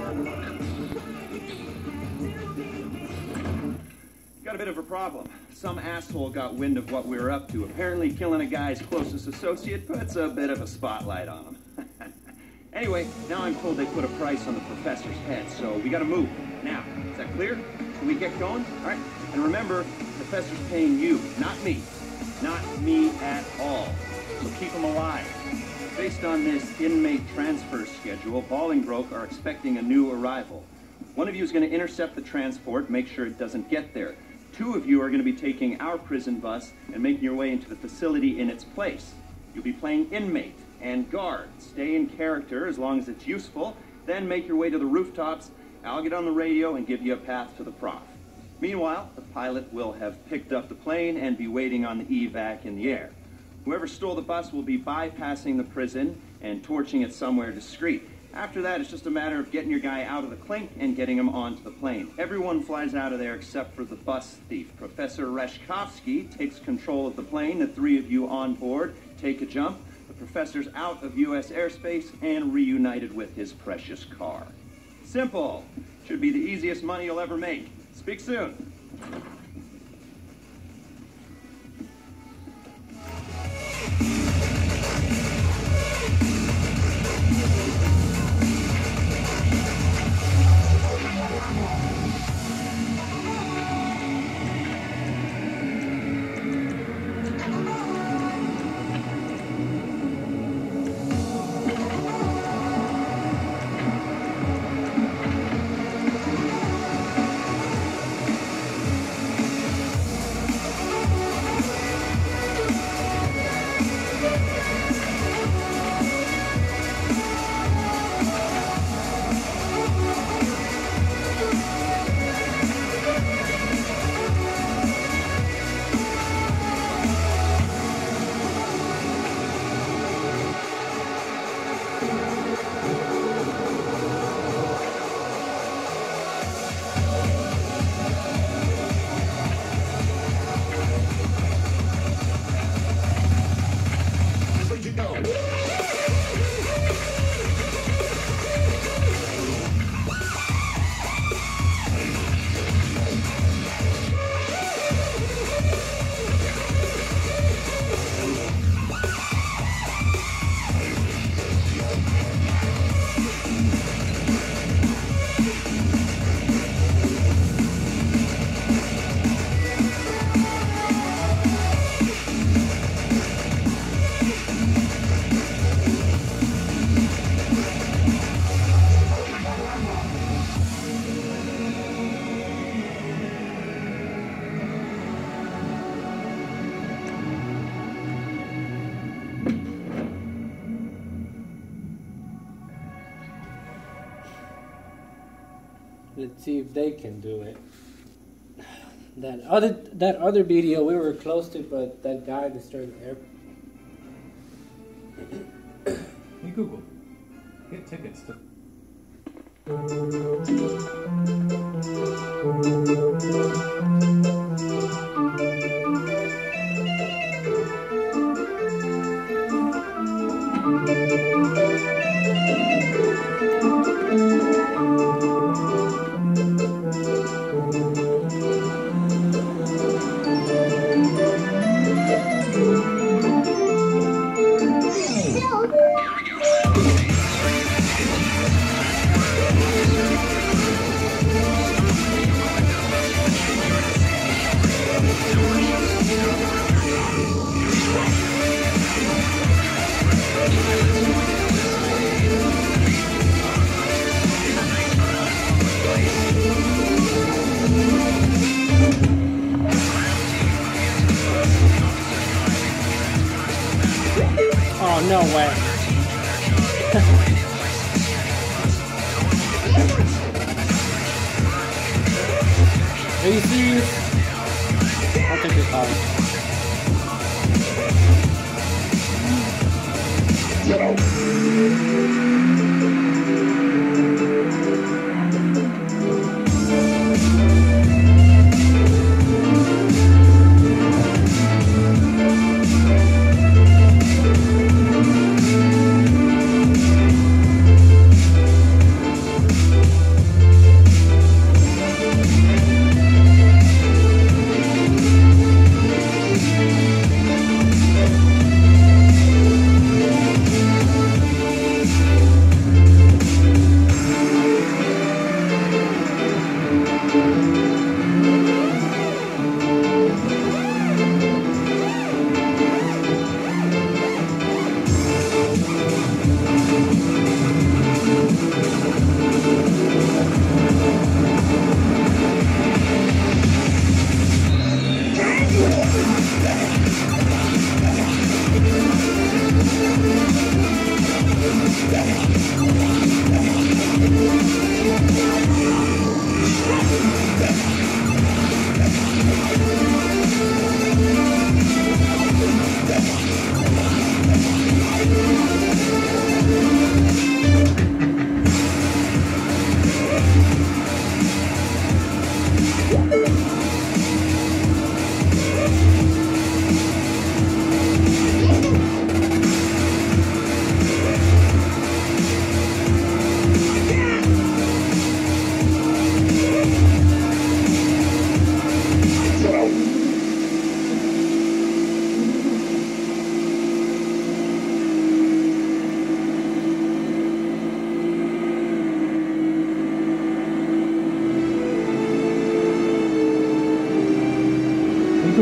Got a bit of a problem. Some asshole got wind of what we were up to. Apparently killing a guy's closest associate puts a bit of a spotlight on him. Anyway, now I'm told they put a price on the professor's head, so we gotta move. Now, is that clear? Can we get going? All right. And remember, the professor's paying you, not me. Not me at all. So keep him alive. Based on this inmate transfer schedule, Bolingbroke are expecting a new arrival. One of you is going to intercept the transport, make sure it doesn't get there. 2 of you are going to be taking our prison bus and making your way into the facility in its place. You'll be playing inmate and guard. Stay in character as long as it's useful, then make your way to the rooftops. I'll get on the radio and give you a path to the prof. Meanwhile, the pilot will have picked up the plane and be waiting on the evac in the air. Whoever stole the bus will be bypassing the prison and torching it somewhere discreet. After that, it's just a matter of getting your guy out of the clink and getting him onto the plane. Everyone flies out of there except for the bus thief. Professor Reshkovsky takes control of the plane. The 3 of you on board take a jump. The professor's out of U.S. airspace and reunited with his precious car. Simple. Should be the easiest money you'll ever make. Speak soon. Let's see if they can do it. That other video we were close to, but that guy destroyed the airport. Hey Google, get tickets to... Oh, no way. Are you serious? I'll take this out.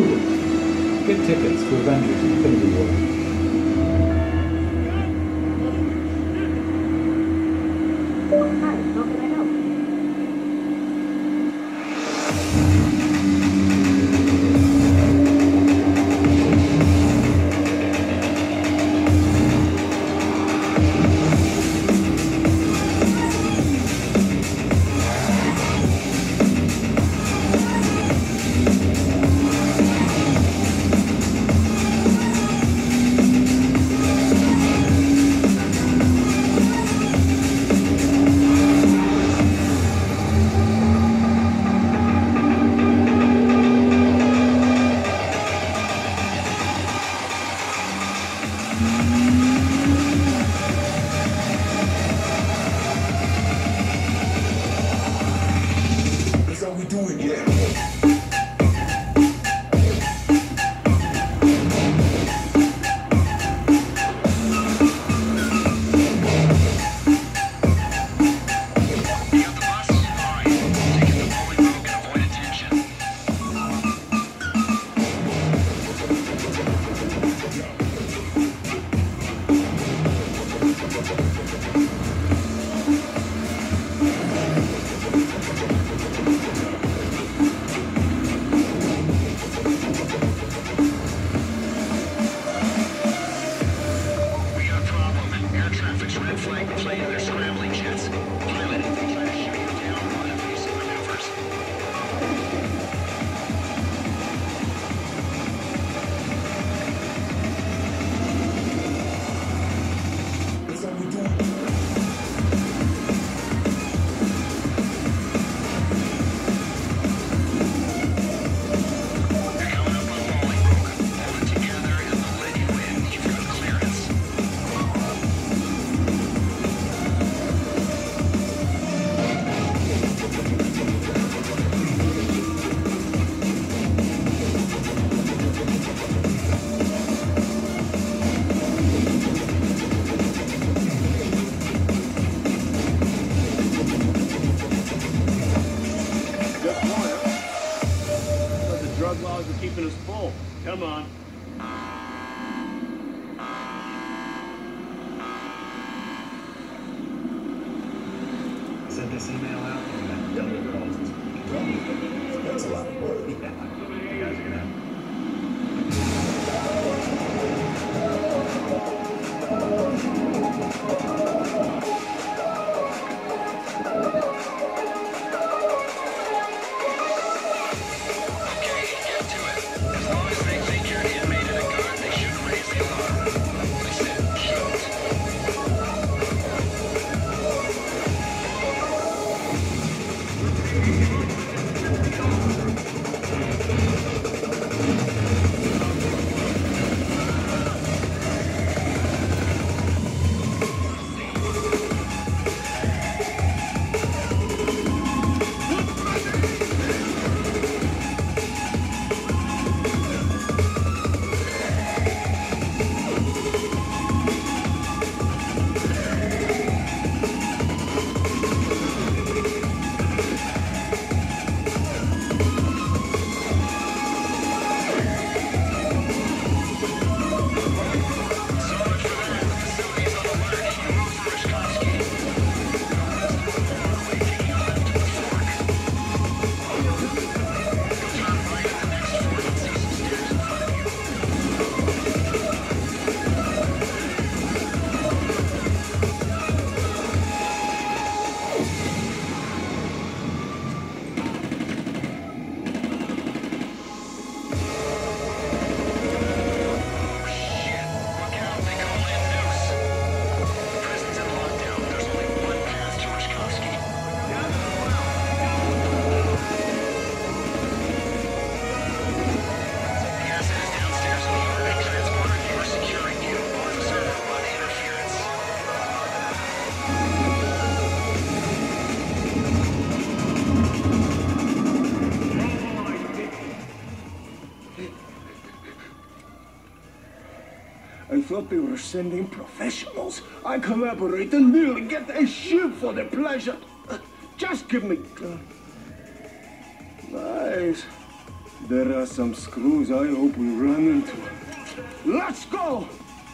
Google. Get tickets to Avengers Infinity War. Hi, how can I help? keeping us full. Come on. Sent this email out and double calls this week. That's a lot of work. Yeah. You guys are gonna have I thought they were sending professionals. I collaborate and nearly get a ship for the pleasure. Just give me... Nice. There are some screws I hope we run into. Let's go!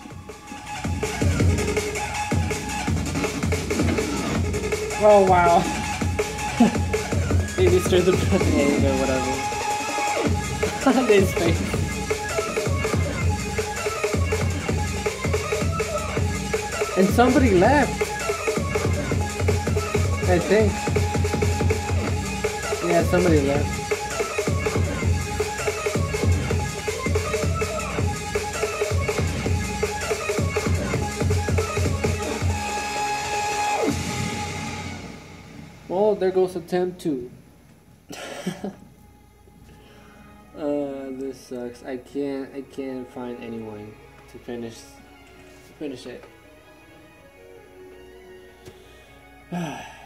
Oh wow. Maybe stir the grenade or whatever. His face. And somebody left. I think. Yeah, somebody left. Well, there goes attempt 2. This sucks. I can't find anyone to finish it.